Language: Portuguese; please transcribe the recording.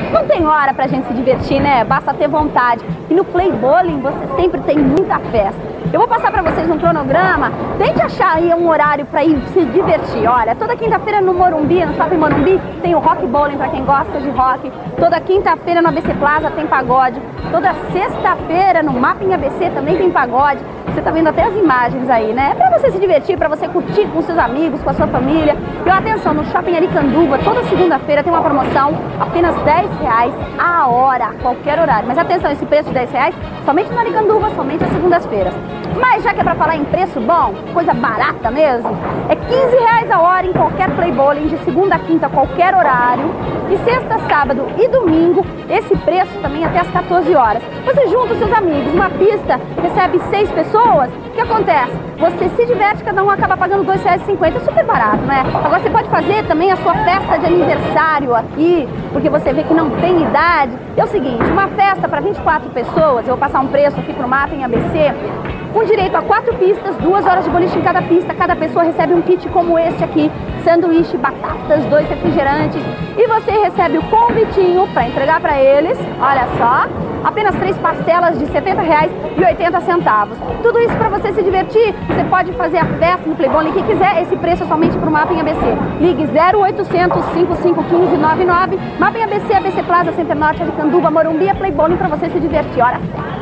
Não tem hora pra gente se divertir, né? Basta ter vontade. E no Play Bowling você sempre tem muita festa. Eu vou passar pra vocês um cronograma. Tente achar aí um horário pra ir se divertir. Olha, toda quinta-feira no Morumbi, no Shopping Morumbi, tem o Rock Bowling pra quem gosta de rock. Toda quinta-feira no ABC Plaza tem pagode. Toda sexta-feira no Mapping ABC também tem pagode. Você tá vendo até as imagens aí, né? É pra você se divertir, pra você curtir com seus amigos, com a sua família. E atenção, no Shopping Aricanduva, toda segunda-feira tem uma promoção, apenas R$10 a hora, qualquer horário. Mas atenção, esse preço de R$10 somente no Aricanduva, somente às segundas-feiras. Mas já que é pra falar em preço bom, coisa barata mesmo, é R$15 a hora em qualquer Play Bowling, de segunda a quinta, qualquer horário. E sexta, sábado e domingo, esse preço também até às 14 horas. Você junta os seus amigos, uma pista recebe 6 pessoas, o que acontece? Você se diverte, cada um acaba pagando R$2,50, é super barato, né? Agora você pode fazer também a sua festa de aniversário aqui, porque você vê que não tem idade. É o seguinte, uma festa para 24 pessoas, eu vou passar um preço aqui pro Mapping ABC, com direito a 4 pistas, 2 horas de boliche em cada pista. Cada pessoa recebe um kit como este aqui, sanduíche, batatas, 2 refrigerantes. E você recebe o convitinho para entregar para eles, olha só, apenas 3 parcelas de R$70,80. Tudo isso para você se divertir. Você pode fazer a festa no Play Bowling que quiser. Esse preço é somente para o Mapping ABC. Ligue 0800 5515 99. Mapping ABC, ABC Plaza, Center Norte, Aricanduva, Morumbi, Play Bowling para você se divertir. Hora certa.